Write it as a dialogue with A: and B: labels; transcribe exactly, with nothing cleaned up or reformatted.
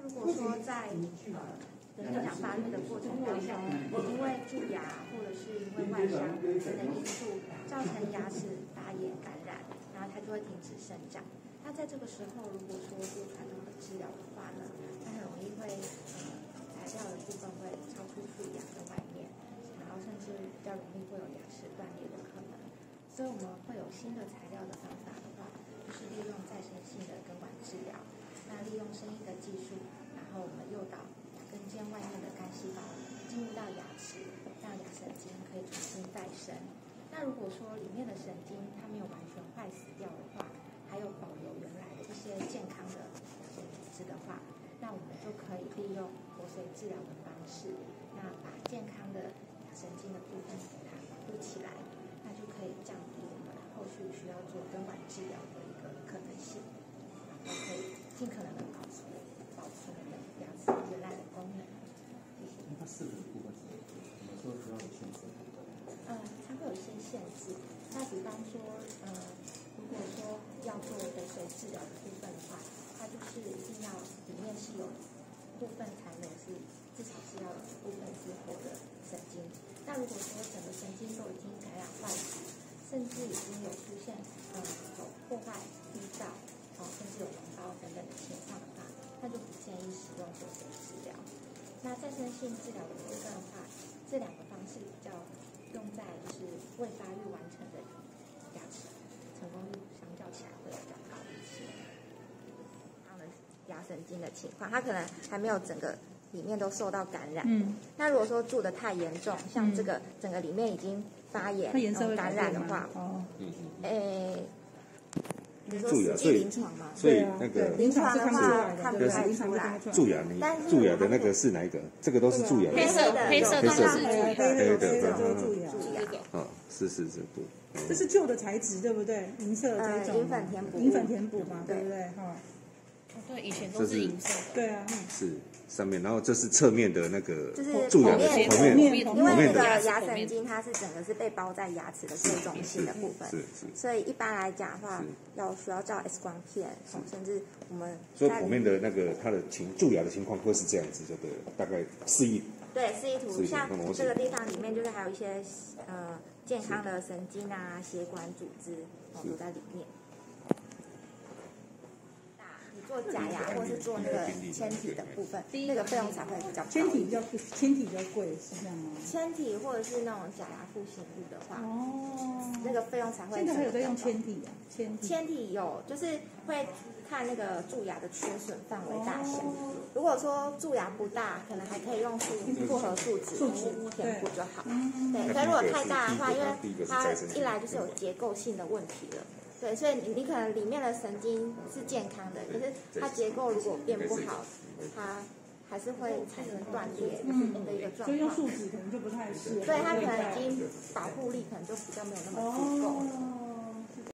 A: 如果说在呃人类长发育的过程当中，因为蛀牙或者是因为外伤等等因素造成牙齿发炎感染，然后它就会停止生长。那在这个时候，如果说做传统的治疗的话呢，它很容易会呃材料的部分会超出蛀牙的外面，然后甚至比较容易会有牙齿断裂的可能。所以我们会有新的材料的方法的话，就是利用再生性的根管治疗。那利用声音的技术，然后我们诱导牙根尖外面的干细胞进入到牙齿，让牙神经可以重新再生。那如果说里面的神经它没有完全坏死掉的话，还有保留原来的这些健康的牙髓组织的话，那我们就可以利用活髓治疗的方式，那把健康的牙神经的部分给它保护起来，那就可以降低我们后续需要做根管治疗的一个可能性，然后可以尽可能的保存保存我们牙齿原来的功能。谢谢。
B: 它四个部分是什么时候需要有限制？
A: 呃，它会有一些限制。那比方说，呃，如果说要做活髓治疗的部分的话，它就是一定要里面是有部分残留是至少是要有部分是活的神经。那如果说整个神经都已经感染坏死，甚至已经有出现呃有破坏、淤造，哦，甚至有脓包等等的情况的话，那就不建议使用活髓治疗。那再生性治疗的部分的话，这两个方式比较用在就是未发育完成的牙齿，成功率相较起来会比较高一些。这样的牙神经的情况，它可能还没有整个里面都受到感染。嗯。那如果说蛀得太严重，像这个整个里面已经发炎、嗯、感染的话，哦，诶。你说实际临床吗？
C: 所以那个
A: 临床的话看不太出来。
C: 蛀牙，你蛀牙的那个是哪一个？这个都是蛀牙。
A: 黑色的，
D: 黑色
C: 的
D: 是
C: 黑的，
D: 就是
A: 蛀牙。
C: 哦，是是是不？
E: 这是旧的材质，对不对？银色的这种。
A: 银粉填补。
E: 银粉填补嘛，对不对？哈。
D: 对，以前都是银色的。
E: 对啊。
C: 是。上面，然后这是侧面的那个
A: 就是
C: 蛀牙的
A: 头
C: 面，
A: 因为那个牙神经它是整个是被包在牙齿的最中心的部分，
C: 是是。
A: 所以一般来讲的话，要需要照 X 光片，甚至我们
C: 所以剖面的那个它的情蛀牙的情况会是这样子，就对了，大概示意。
A: 对，示意图，像这个地方里面就是还有一些呃健康的神经啊、血管组织哦都在里面。做假牙或是做那个铅体的部分，那个费用才会比较高。
E: 铅体比较铅体比较贵，是这样吗？
A: 铅体或者是那种假牙复形物的话，哦，那个费用才会。
E: 现在还有在用铅体啊？铅体。
A: 铅体有，就是会看那个蛀牙的缺损范围大小。哦、如果说蛀牙不大，可能还可以用复复合树脂填补就好。对，可是如果太大的话，因为它一来就是有结构性的问题了。对，所以你你可能里面的神经是健康的，可是它结构如果变不好，它还是会产生断裂的一个状况。
E: 所以用树脂可能就不太适合。
A: 对，它可能已经保护力可能就比较没有那么足够。